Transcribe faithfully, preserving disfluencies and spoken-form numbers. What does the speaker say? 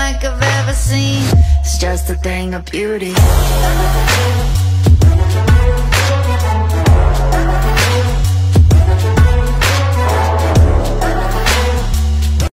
like I've ever seen. It's just a thing of beauty.